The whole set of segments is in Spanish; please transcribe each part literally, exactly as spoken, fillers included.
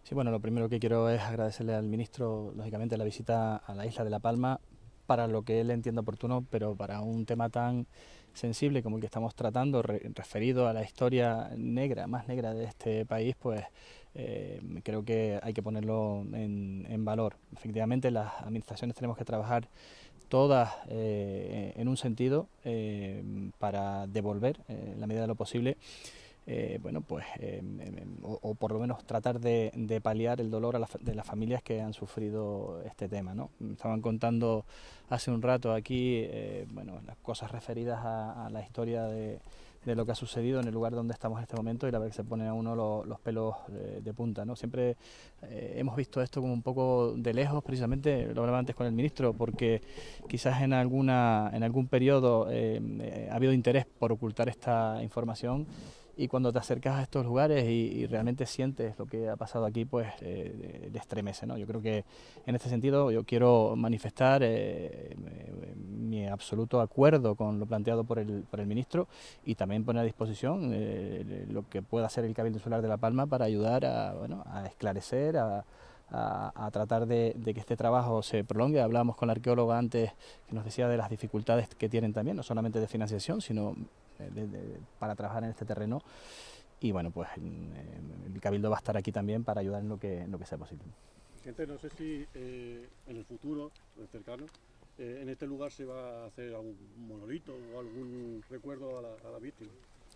Sí, bueno, lo primero que quiero es agradecerle al ministro, lógicamente, la visita a la isla de La Palma para lo que él entienda oportuno, pero para un tema tan sensible como el que estamos tratando, re referido a la historia negra, más negra de este país, pues eh, creo que hay que ponerlo en, en valor. Efectivamente, las administraciones tenemos que trabajar todas eh, en un sentido eh, para devolver, eh, en la medida de lo posible, eh, bueno, pues, eh, o, o por lo menos tratar de, de paliar el dolor a la, de las familias que han sufrido este tema, ¿no? Me estaban contando hace un rato aquí, eh, bueno, las cosas referidas a, a la historia de, de lo que ha sucedido en el lugar donde estamos en este momento, y la verdad que se pone a uno lo, los pelos eh, de punta, ¿no? Siempre eh, hemos visto esto como un poco de lejos, precisamente, lo hablaba antes con el ministro, porque quizás en, alguna, en algún periodo eh, eh, ha habido interés por ocultar esta información, y cuando te acercas a estos lugares y, y realmente sientes lo que ha pasado aquí, pues eh, te estremece, ¿no? Yo creo que en este sentido yo quiero manifestar eh, mi absoluto acuerdo con lo planteado por el, por el ministro, y también poner a disposición eh, lo que pueda hacer el Cabildo Insular de La Palma para ayudar a, bueno, a esclarecer, a, A, a tratar de, de que este trabajo se prolongue. Hablábamos con la arqueóloga antes, que nos decía de las dificultades que tienen también, no solamente de financiación, sino de, de, para trabajar en este terreno. Y bueno, pues eh, el Cabildo va a estar aquí también para ayudar en lo que, en lo que sea posible. Gente, no sé si eh, en el futuro, cercano, eh, en este lugar se va a hacer algún monolito o algún recuerdo a la, a la víctima.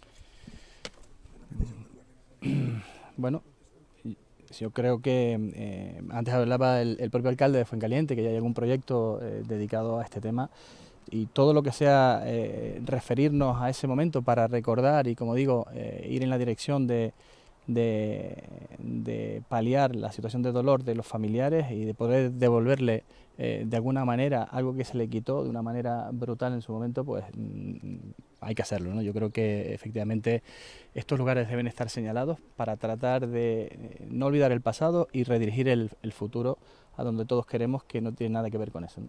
Bueno, yo creo que eh, antes hablaba el, el propio alcalde de Fuencaliente, que ya hay algún proyecto eh, dedicado a este tema, y todo lo que sea eh, referirnos a ese momento para recordar y, como digo, eh, ir en la dirección de, de, de paliar la situación de dolor de los familiares y de poder devolverle eh, de alguna manera algo que se le quitó de una manera brutal en su momento, pues mm, hay que hacerlo, ¿no? Yo creo que efectivamente estos lugares deben estar señalados para tratar de eh, no olvidar el pasado y redirigir el, el futuro a donde todos queremos, que no tiene nada que ver con eso, ¿no?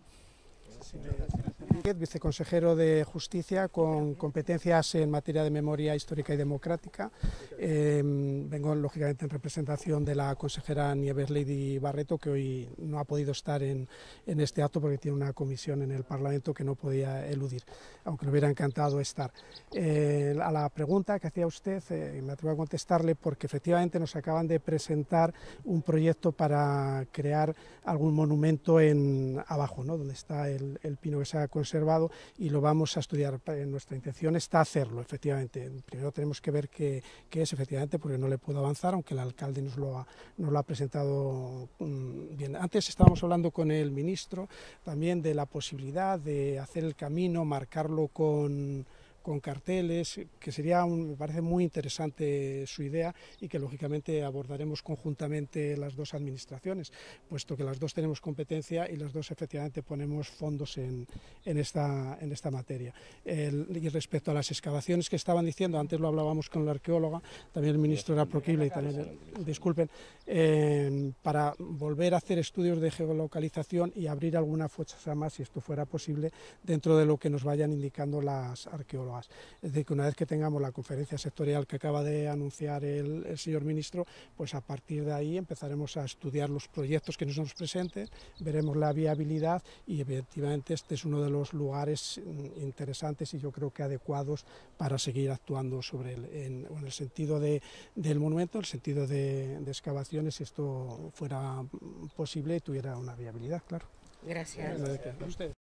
Viceconsejero de Justicia con competencias en materia de memoria histórica y democrática. Eh, vengo lógicamente en representación de la consejera Nieves Lady Barreto, que hoy no ha podido estar en, en este acto porque tiene una comisión en el Parlamento que no podía eludir, aunque le hubiera encantado estar. Eh, a la pregunta que hacía usted, eh, me atrevo a contestarle porque efectivamente nos acaban de presentar un proyecto para crear algún monumento en abajo, ¿no?, donde está el, el pino que se ha conservado, y lo vamos a estudiar. Nuestra intención está hacerlo, efectivamente. Primero tenemos que ver qué, qué es, efectivamente, porque no le puedo avanzar, aunque el alcalde nos lo ha, nos lo ha presentado mmm, bien. Antes estábamos hablando con el ministro también de la posibilidad de hacer el camino, marcarlo con... con carteles, que sería, un, me parece muy interesante su idea, y que lógicamente abordaremos conjuntamente las dos administraciones, puesto que las dos tenemos competencia y las dos efectivamente ponemos fondos en, en, esta, en esta materia. El, y respecto a las excavaciones que estaban diciendo, antes lo hablábamos con la arqueóloga, también el ministro era proclive y también, disculpen, eh, para volver a hacer estudios de geolocalización y abrir alguna fosa más, si esto fuera posible, dentro de lo que nos vayan indicando las arqueólogas. Es decir, que una vez que tengamos la conferencia sectorial que acaba de anunciar el, el señor ministro, pues a partir de ahí empezaremos a estudiar los proyectos que nos nos presenten, veremos la viabilidad, y efectivamente este es uno de los lugares interesantes y yo creo que adecuados para seguir actuando sobre el, en, en el sentido de, del monumento, el sentido de, de excavaciones, si esto fuera posible y tuviera una viabilidad, claro. Gracias. Gracias a usted.